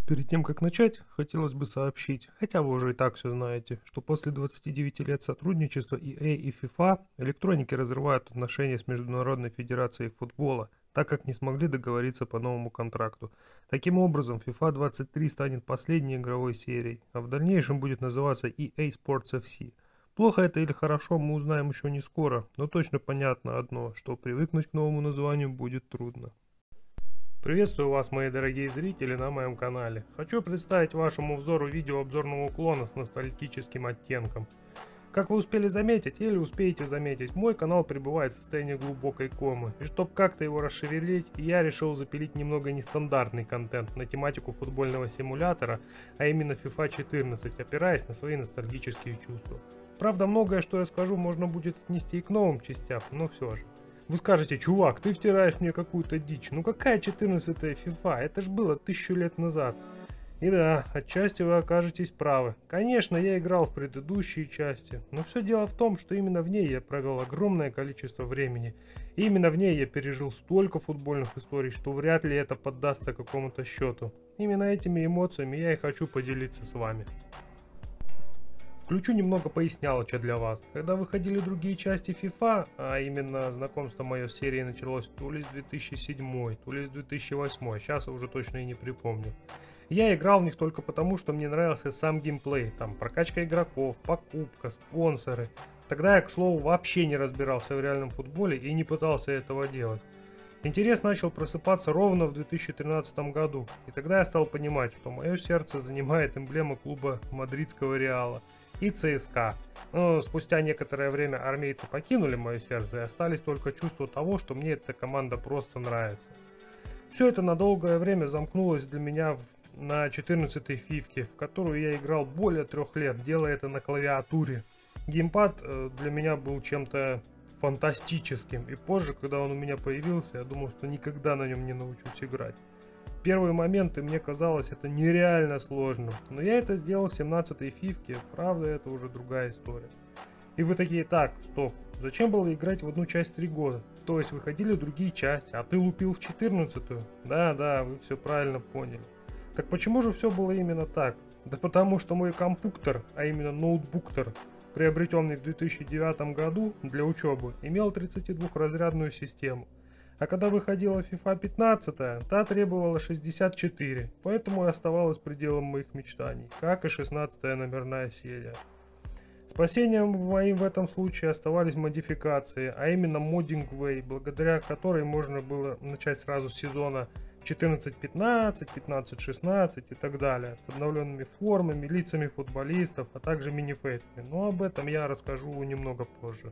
Перед тем, как начать, хотелось бы сообщить, хотя вы уже и так все знаете, что после 29 лет сотрудничества EA и FIFA электроники разрывают отношения с Международной Федерацией Футбола, так как не смогли договориться по новому контракту. Таким образом, FIFA 23 станет последней игровой серией, а в дальнейшем будет называться EA Sports FC. Плохо это или хорошо, мы узнаем еще не скоро, но точно понятно одно, что привыкнуть к новому названию будет трудно. Приветствую вас, мои дорогие зрители, на моем канале. Хочу представить вашему взору видео обзорного уклона с ностальгическим оттенком. Как вы успели заметить или успеете заметить, мой канал пребывает в состоянии глубокой комы. И чтобы как-то его расшевелить, я решил запилить немного нестандартный контент на тематику футбольного симулятора, а именно FIFA 14, опираясь на свои ностальгические чувства. Правда, многое, что я скажу, можно будет отнести и к новым частям, но все же. Вы скажете: чувак, ты втираешь мне какую-то дичь. Ну какая 14-я FIFA? Это ж было 1000 лет назад. И да, отчасти вы окажетесь правы. Конечно, я играл в предыдущие части, но все дело в том, что именно в ней я провел огромное количество времени. И именно в ней я пережил столько футбольных историй, что вряд ли это поддастся какому-то счету. Именно этими эмоциями я и хочу поделиться с вами. Включу немного пояснялоча для вас. Когда выходили другие части FIFA, а именно знакомство мое с серией началось то ли с 2007, то ли с 2008, сейчас я уже точно и не припомню. Я играл в них только потому, что мне нравился сам геймплей, там прокачка игроков, покупка, спонсоры. Тогда я, к слову, вообще не разбирался в реальном футболе и не пытался этого делать. Интерес начал просыпаться ровно в 2013 году, и тогда я стал понимать, что мое сердце занимает эмблема клуба мадридского Реала и ЦСКА. Но спустя некоторое время армейцы покинули мое сердце, и остались только чувства того, что мне эта команда просто нравится. Все это на долгое время замкнулось для меня на 14-й фифке, в которую я играл более 3 лет, делая это на клавиатуре. Геймпад для меня был чем-то фантастическим, и позже, когда он у меня появился, я думал, что никогда на нем не научусь играть. В первые моменты мне казалось это нереально сложным, но я это сделал в 17-й фифке, правда, это уже другая история. И вы такие: так, стоп, зачем было играть в одну часть 3 года? То есть выходили другие части, а ты лупил в 14-ю? Да, вы все правильно поняли. Так почему же все было именно так? Да потому что мой компьютер, а именно ноутбуктер, приобретенный в 2009 году для учебы, имел 32-разрядную систему. А когда выходила FIFA 15, та требовала 64, поэтому и оставалась пределом моих мечтаний, как и 16-я номерная серия. Спасением моим в этом случае оставались модификации, а именно Modding Way, благодаря которой можно было начать сразу с сезона 14-15, 15-16 и так далее, с обновленными формами, лицами футболистов, а также мини-фейсами, но об этом я расскажу немного позже.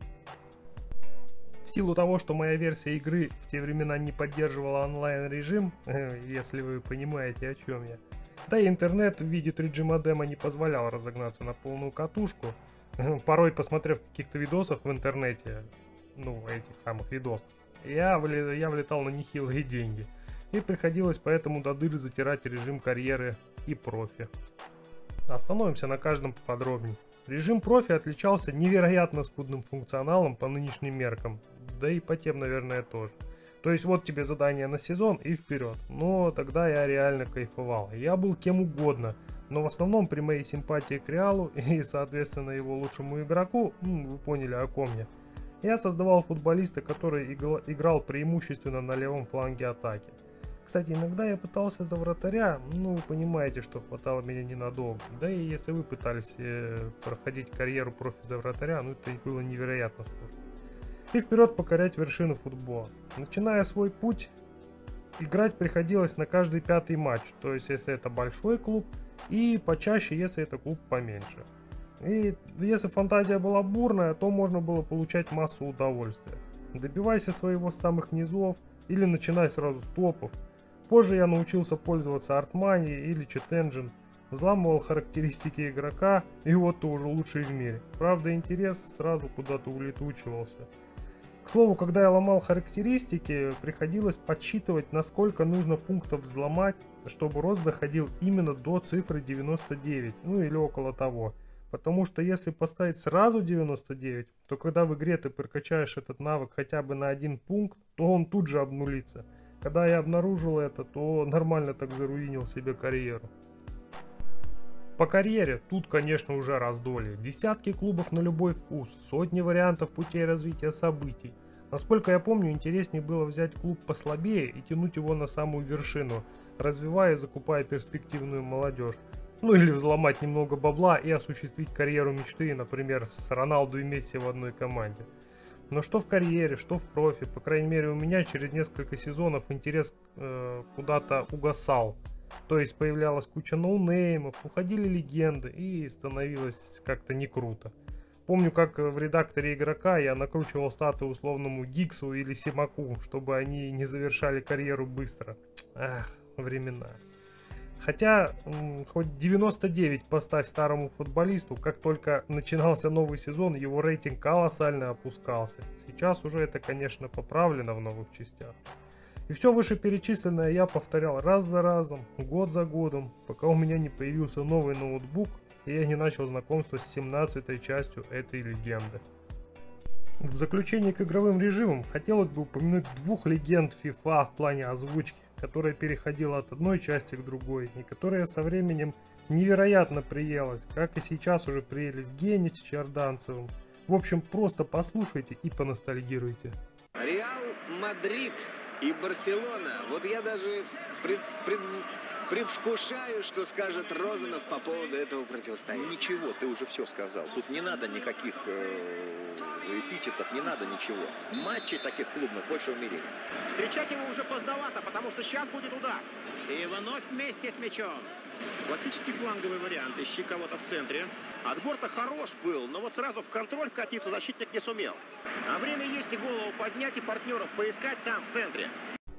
В силу того, что моя версия игры в те времена не поддерживала онлайн-режим, если вы понимаете, о чем я, да и интернет в виде 3G модема не позволял разогнаться на полную катушку, порой посмотрев каких-то видосов в интернете, этих самых видосов, я влетал на нехилые деньги, и приходилось поэтому до дыр затирать режим карьеры и профи. Остановимся на каждом поподробнее. Режим профи отличался невероятно скудным функционалом по нынешним меркам, да и по тем, наверное, тоже. То есть вот тебе задание на сезон и вперед. Но тогда я реально кайфовал. Я был кем угодно, но в основном при моей симпатии к Реалу и, соответственно, его лучшему игроку, вы поняли, о ком я создавал футболиста, который играл преимущественно на левом фланге атаки. Кстати, иногда я пытался за вратаря, вы понимаете, что хватало меня ненадолго. Да и если вы пытались проходить карьеру профи за вратаря, это было невероятно сложно. И вперед покорять вершины футбола. Начиная свой путь, играть приходилось на каждый 5-й матч, то есть если это большой клуб, и почаще, если это клуб поменьше. И если фантазия была бурная, то можно было получать массу удовольствия. Добивайся своего с самых низов или начинай сразу с топов. Позже я научился пользоваться Artmani или Cheat Engine, взламывал характеристики игрока, и вот ты уже лучший в мире. Правда, интерес сразу куда-то улетучивался. К слову, когда я ломал характеристики, приходилось подсчитывать, насколько нужно пунктов взломать, чтобы рост доходил именно до цифры 99, или около того. Потому что если поставить сразу 99, то когда в игре ты прокачаешь этот навык хотя бы на 1 пункт, то он тут же обнулится. Когда я обнаружил это, то нормально так заруинил себе карьеру. По карьере тут, конечно, уже раздолье. Десятки клубов на любой вкус, сотни вариантов путей развития событий. Насколько я помню, интереснее было взять клуб послабее и тянуть его на самую вершину, развивая и закупая перспективную молодежь. Ну или взломать немного бабла и осуществить карьеру мечты, например, с Роналду и Месси в одной команде. Но что в карьере, что в профи, по крайней мере у меня через несколько сезонов интерес куда-то угасал. То есть появлялась куча ноунеймов, уходили легенды и становилось как-то не круто. Помню, как в редакторе игрока я накручивал статы условному Гиксу или Симаку, чтобы они не завершали карьеру быстро. Ах, времена. Хотя, хоть 99 поставь старому футболисту, как только начинался новый сезон, его рейтинг колоссально опускался. Сейчас уже это, конечно, поправлено в новых частях. И все вышеперечисленное я повторял раз за разом, год за годом, пока у меня не появился новый ноутбук, и я не начал знакомство с 17-й частью этой легенды. В заключение к игровым режимам хотелось бы упомянуть двух легенд FIFA в плане озвучки, которая переходила от одной части к другой, и которая со временем невероятно приелась, как и сейчас уже приелись Генич с Чарданцевым. В общем, просто послушайте и поностальгируйте. Реал Мадрид и Барселона. Вот я даже предвкушаю, что скажет Розанов по поводу этого противостояния. Ничего, ты уже все сказал. Тут не надо никаких эпитетов, не надо ничего. Матчей таких клубных больше в мире. Встречать его уже поздновато, потому что сейчас будет удар. И вновь вместе с мячом. Классический фланговый вариант. Ищи кого-то в центре. Отбор-то хорош был, но вот сразу в контроль вкатиться защитник не сумел. А время есть и голову поднять, и партнеров поискать там, в центре.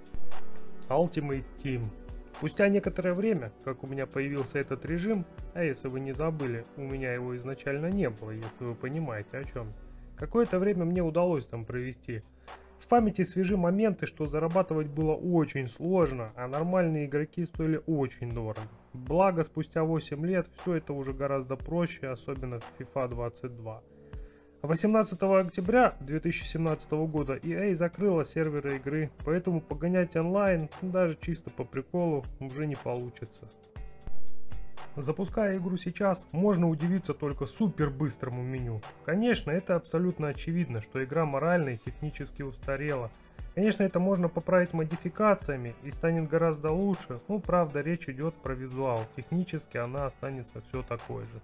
Ultimate Team. Спустя некоторое время, как у меня появился этот режим, а если вы не забыли, у меня его изначально не было, если вы понимаете о чем. Какое-то время мне удалось там провести. В памяти свежи моменты, что зарабатывать было очень сложно, а нормальные игроки стоили очень дорого. Благо, спустя 8 лет все это уже гораздо проще, особенно в FIFA 22. 18 октября 2017 года EA закрыла серверы игры, поэтому погонять онлайн, даже чисто по приколу, уже не получится. Запуская игру сейчас, можно удивиться только супер быстрому меню. Конечно, это абсолютно очевидно, что игра морально и технически устарела. Конечно, это можно поправить модификациями и станет гораздо лучше, но правда речь идет про визуал, технически она останется все такой же.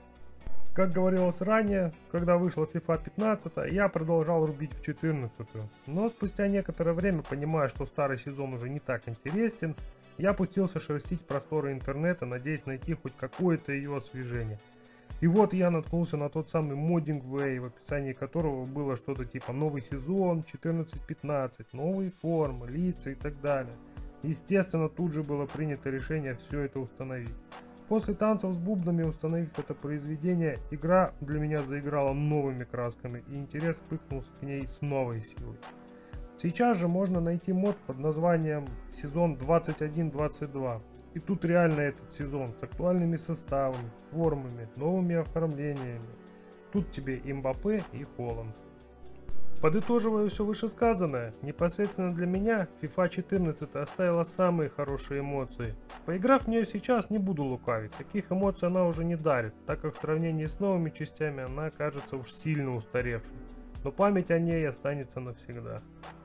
Как говорилось ранее, когда вышла FIFA 15, я продолжал рубить в 14, но спустя некоторое время, понимая, что старый сезон уже не так интересен, я опустился шерстить просторы интернета, надеясь найти хоть какое-то ее освежение. И вот я наткнулся на тот самый Modding Way, в описании которого было что-то типа новый сезон, 14-15, новые формы, лица и так далее. Естественно, тут же было принято решение все это установить. После танцев с бубнами, установив это произведение, игра для меня заиграла новыми красками, и интерес вспыхнул к ней с новой силой. Сейчас же можно найти мод под названием сезон 21-22. И тут реально этот сезон с актуальными составами, формами, новыми оформлениями. Тут тебе и Мбаппе, и Холланд. Подытоживая все вышесказанное, непосредственно для меня FIFA 14 оставила самые хорошие эмоции. Поиграв в нее сейчас, не буду лукавить, таких эмоций она уже не дарит, так как в сравнении с новыми частями она кажется уж сильно устаревшей. Но память о ней останется навсегда.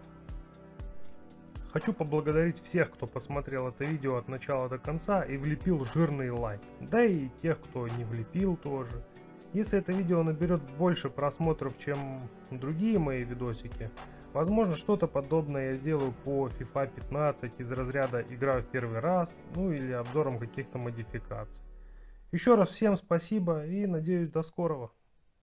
Хочу поблагодарить всех, кто посмотрел это видео от начала до конца и влепил жирный лайк. Да и тех, кто не влепил тоже. Если это видео наберет больше просмотров, чем другие мои видосики, возможно, что-то подобное я сделаю по FIFA 15 из разряда «Играю в первый раз», ну или обзором каких-то модификаций. Еще раз всем спасибо и надеюсь до скорого.